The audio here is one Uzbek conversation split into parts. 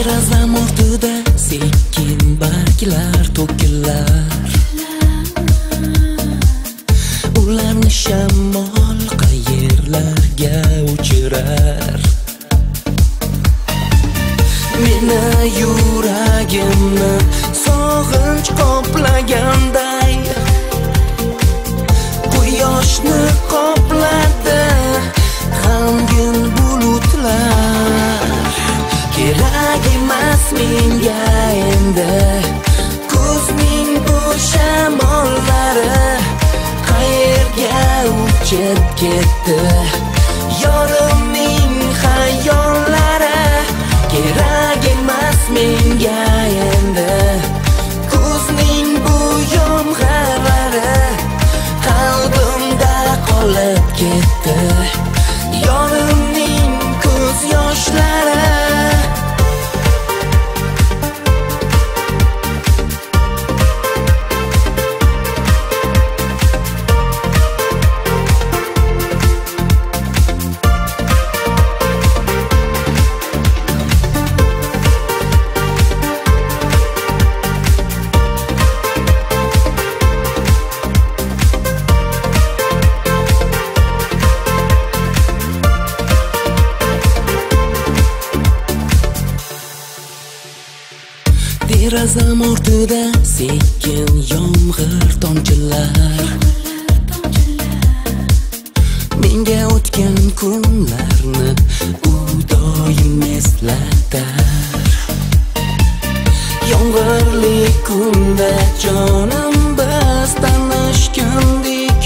Derazam ortida sekin barglar to'kilar. Ularni shamol qayerlarga uchirar. Meni yuragimni sog'inch qoplaganday, quyoshni qopladi g'amgin bulutlar. Kerak emas menga endi kuzning bu shamollari, qayerga uchib ketdi yorimning xayollari. Kerak emas menga endi kuzning bu yomg'irlari, qalbimda qolib ketdi yorimning ko'z yoshlari. Derazam ortida sekin yomg'ir tomchilar. Menga o'tgan kunlarni u doim eslatar. Yomg'irli kunda jonim biz tanishgandik.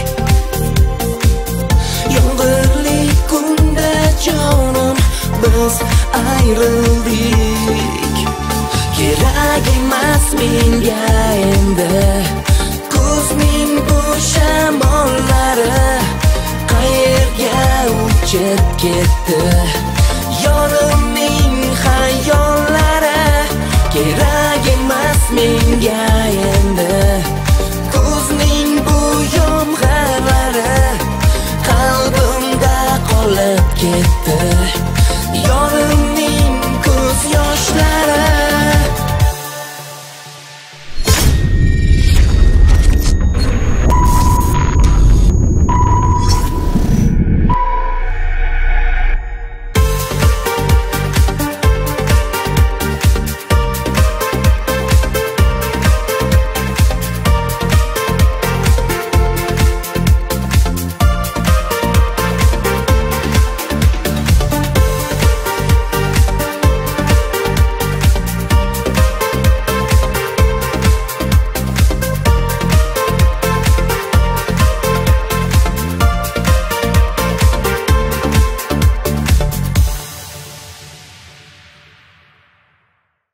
Yomg'irli kunda jonim biz ayrildik. Kerak emas menga endi kuzning bu shamollari, qayerga uchib ketdi yorimning xayollari. Kerak emas menga endi kuzning bu yomg'irlari, qalbimda qolib ketdi